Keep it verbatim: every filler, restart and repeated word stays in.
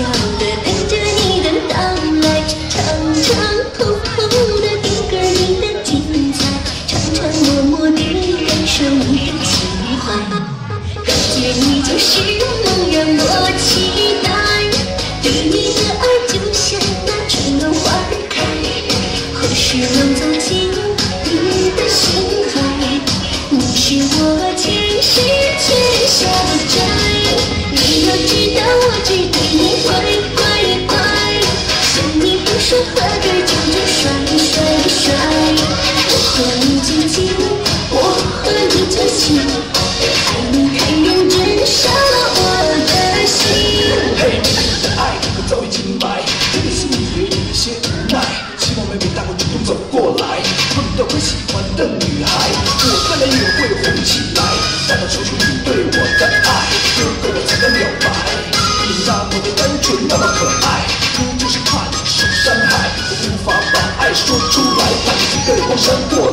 的等着你的到来，长长厚厚的定格你的精彩，常常默默地感受你的情怀，感觉你就是梦让我期待，对你的爱就像那春暖花开，何时能走进你的心海？你是我前世欠下的债，你要知道我只对你乖乖乖，想你不说话的就就甩甩甩，我和你最近，我和你最亲，爱你太认真，伤了我的心。 嘿，你的爱我早已清白，真的是你也有些无奈，希望妹妹大会主动走过来，碰到我喜欢的女孩，我当然也会红起来，大大说出你对我的爱，如果我才敢表白，你那么的单纯，那么可爱，我就是怕你受伤害，我无法把爱说出来，怕你一个人荒山过